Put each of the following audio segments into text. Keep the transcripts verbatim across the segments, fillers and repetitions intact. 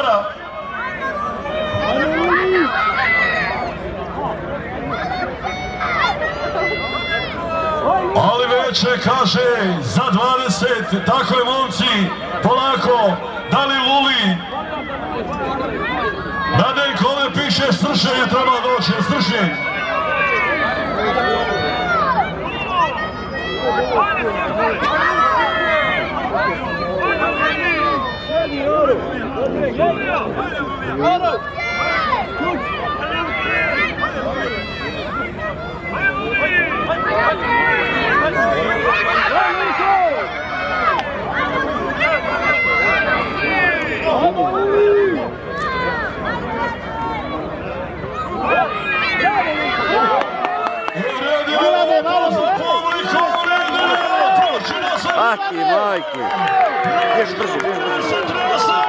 Dora. Ali veće kaže za dvadeset, tako je momci, polako, da li Luli? Radenko ne piše stršenje, treba doći, stršenje. Maki, majki. Bježi brži, bježi brži.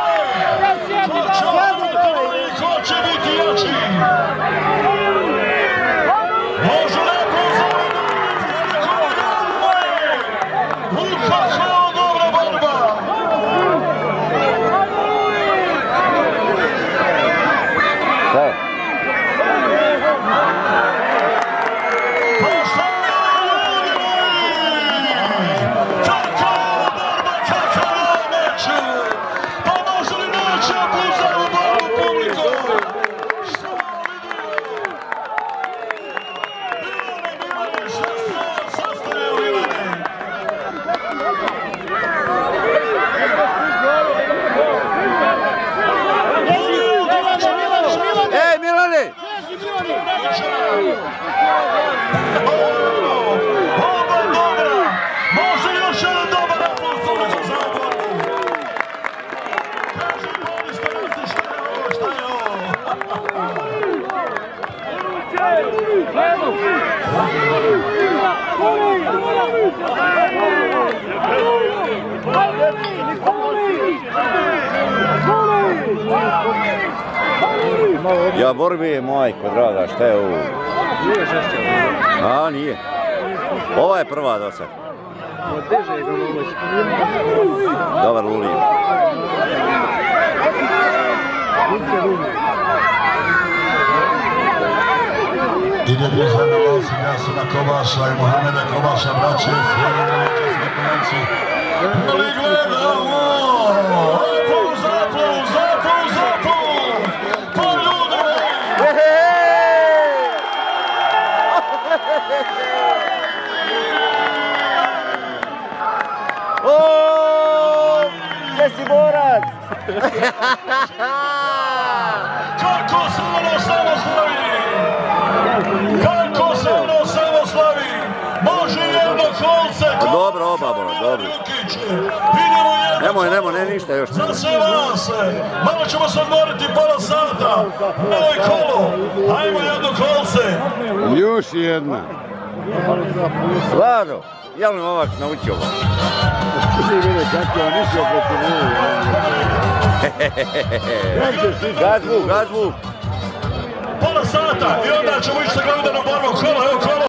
Ko će biti jači? Može lepo za kako dobra borba. Šta? Ej, Milane! Oba dobra! Može još jedan dobar napad publiku za oboru! Kaže Boli Stanci, šta je ovo, šta je Ja borbi, majko draga, šta je ovo? Nije žešće ovo. A, nije. Ova je prva do sad. Odeže ga moć. Dobar Luli. Ide Brizana Valsin, Jasina Kobaša i Mohameda Kobaša, braće, ali gledamo! Zapu, zapu, zapu, zapu! Po ljude! Oooo! Gdje si borac? Kako se ono samo slavi! Kako se ono samo slavi! Može jedno kolce! Dobro, oba, bro, dobro. Idemo jedno! Nemoj, nemoj, ne ništa još. Za sve vas! Malo ćemo se odmoriti pola sata! Evo je kolo! Ajmo jedno kolce! Još jedna. Vlado, jel mi ovak naučio ovo? Ti vidi kako je on išao protiv ovo. Gazvu, gazvu. Pola sata i onda ćemo ići sa glavnom borbu kola, evo kola!